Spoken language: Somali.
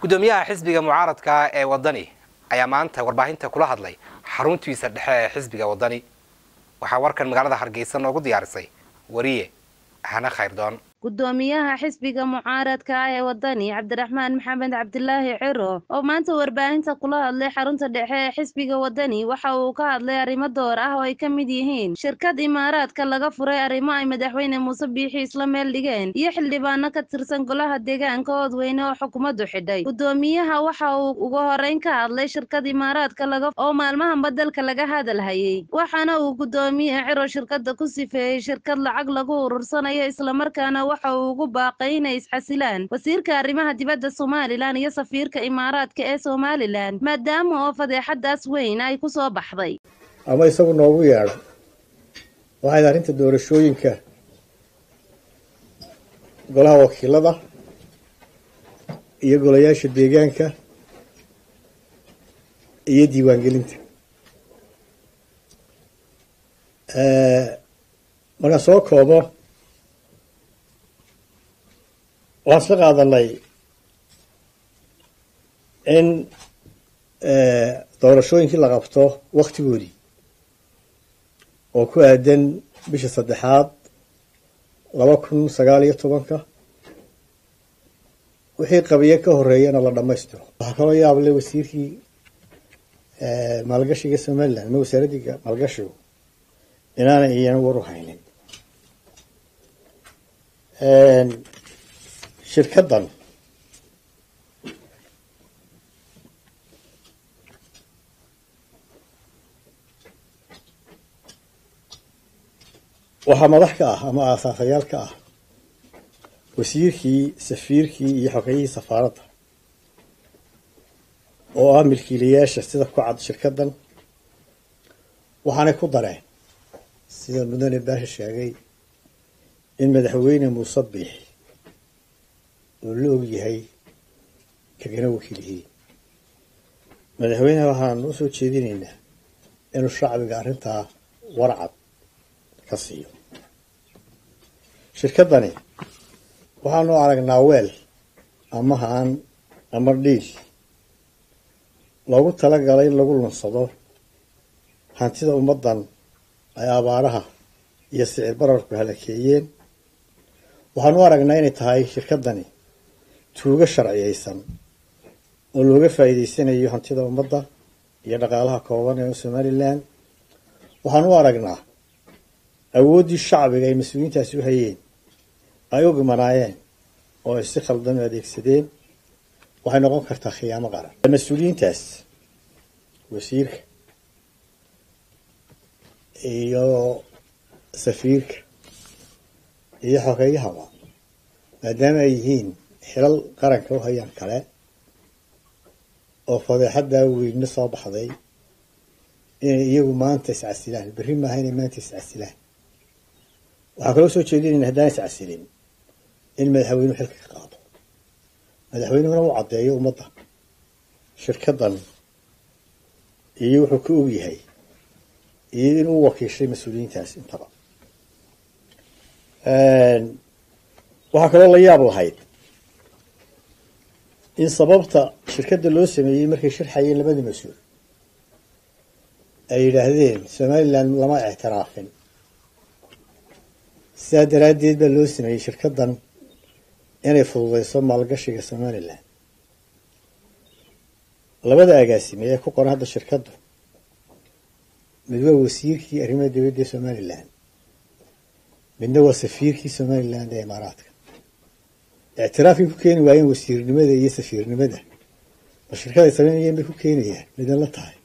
gudoomiyaha xisbiga mucaaradka ee wadani ayaa maanta warbaahinta kula hadlay xaruntiisa dhexe ee xisbiga wadani waxa warkan magaalada Hargeysa noogu diyaarisay wariye Hana Khayrdoon gudoomiyaha xisbiga mucaaradka ee wadani Cabdiraxmaan Maxamed Cabdilaahi Ciro oo maanta warbaahinta kula hadlay xarunta dhexe ee xisbiga wadani waxa uu ka hadlay arrimo door ah oo ay ka mid yihiin shirkad imaaraadka laga furay arrimo ay madaxweyne Muuse Biixi isla meel dhigeen iyo xildhibaano ka tirsan golaha deegaanka Oodweyne oo xukuumaddu xidhay gudoomiyaha waxa uu ugu horeyn ka hadlay shirkad imaaraadka oo maalmahan badalka laga hadalhayay waxaana uu gudoomiyaha Ciro shirkadda ku sifeeyay shirkad lacag lagu urursanayo isla markaana waxa uu ugu baaqay inay isxasilaan wasiirka arrimaha dibadda Soomaaliland iyo safiirka imaaraadka ee Soomaaliland maadaama oo fadeexadaas weyn ay ku soo baxday ama isagu noogu yeedhay waxay arrinta doorashooyinka golaha wakiilada iyo golayaasha deegaanka iyo diiwaangelinta marka soo koobo waxaan ka qaadanay in doorashooyinkii la qabto waqtigoodii oo ku aadan bisha 3aad 2019 wixii qabiye ka horeeyana la dhameystiro waxa kale oo yaab leh wasiirkii maalgashiga Soomaaliland ma wasaaradda maalgashiga inaana iyana war u haynin shirkaddan waxaa madax ka ah ama aasaasyaal ka ah wasiirkii safiirkii iyo xogayihii safaaradda oo ah milkiilayaasha sida ku cad shirkaddan waxaanay ku dareen sida mudane Baashi sheegay in madaxweyne Muuse Biixi oo la og yahay kagana wakiilihii madaxweynaha waxaan u soo jeedinaynaa inuu shacbiga arrintaa warcad ka siiyo shirkaddani waxaanu aragnaa weel ama haan ama dhiil loogu talagalay in lagu lunsado hantida ummaddan ay abaaraha iyo sicir bararku halakeeyeen waxaanu aragnaa inay tahay shirkaddani tuuga sharciyeysan oo looga faa'iideysanayo hantida ummadda iyo dhaqaalaha kooban ee Soomaaliland waxaan u aragnaa awoodii shacbiga ay mas'uuliyiintaasi u hayeen ay uga manaayeen oo ay si khaldan u adeegsadeen waxay noqon kartaa khiyaamo qaran mas'uuliyiintaas wasiirka iyo safiirka iyo xogeyaha maadaama ay yihiin xilal qaranka u hayaan kale oo fadeexada weyn soo baxday in iyagu maanta iscasilaan berri ma ahayn maanta iscasilaan waxa kale oo soo jeedinayna haddaan iscasilin in madaxweynuhu xilka ka qaado madaxweynuhuna uu cadeeyo ummadda shirkaddan iyo wuxuu ku og yahay iyo inuu wakiishay mas'uuliyiintaas intaba waxa kale oo la yaab lahayd in sababta shirkadda loo sameeyay markay shirxayeen labada mas'uul ay yiraahdeen Soomaaliland lama ictiraafin saadaradeed baa loo sameeyay shirkaddan inay fududeyso maalgashiga Soomaaliland labada agaasime ee ku qoran hadda shirkaddu mid waa wasiirkii arrimaha dibadda ee Soomaaliland midna waa safiirkii Soomaaliland ee imaaraadka اعترافي كوكين وين وسير نمدا يسفير نمدا الشركات يسمين يم كوكين يعني لذا لا تاي